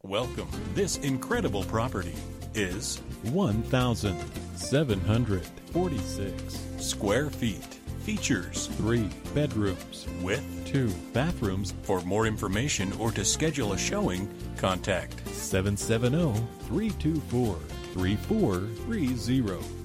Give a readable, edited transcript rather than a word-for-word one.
Welcome. This incredible property is 1,746 square feet. Features 3 bedrooms with 2 bathrooms. For more information or to schedule a showing, contact 770-324-3430.